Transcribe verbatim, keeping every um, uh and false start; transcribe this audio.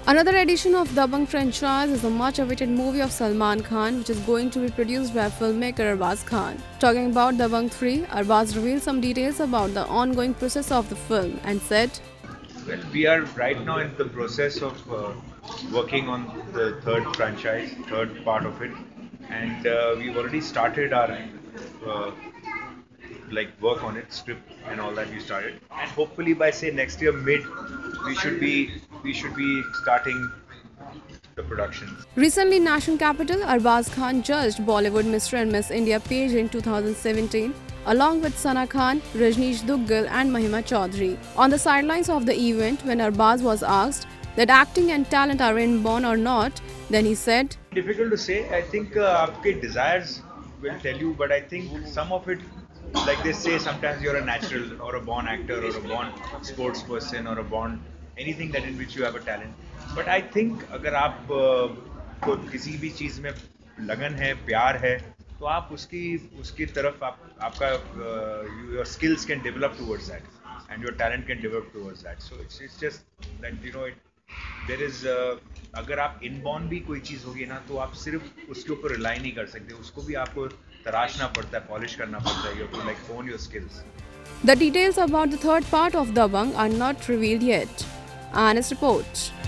Another edition of Dabangg franchise is a much-awaited movie of Salman Khan, which is going to be produced by filmmaker Arbaaz Khan. Talking about Dabangg three, Arbaaz revealed some details about the ongoing process of the film and said, Well, we are right now in the process of uh, working on the third franchise, third part of it, and uh, we've already started our uh, like work on it, script and all that we started, and hopefully by say next year mid, we should be we should be starting the production. Recently, national capital, Arbaaz Khan judged Bollywood Mister and Miss India pageant two thousand seventeen, along with Sana Khan, Rajneesh Duggal and Mahima Chaudhary. On the sidelines of the event, when Arbaaz was asked that acting and talent are inborn or not, then he said, Difficult to say. I think uh, आपके desires will tell you, but I think some of it, like they say, sometimes you're a natural or a born actor or a born sports person or a born anything that in which you have a talent. But I think अगर आप uh, को किसी भी चीज़ में लगन है, प्यार है, तो आप उसकी उसकी तरफ आप आपका uh, your skills can develop towards that and your talent can develop towards that. So it's it's just that you know it, there is uh, अगर आप इनबॉर्न भी कोई चीज़ होगी ना तो आप सिर्फ उसके ऊपर रिलाई नहीं कर सकते, उसको भी आपको तराशना पड़ता है, पॉलिश करना पड़ता है, you have to like hone your skills. The details about the third part of Dabangg are not revealed yet. Honest report.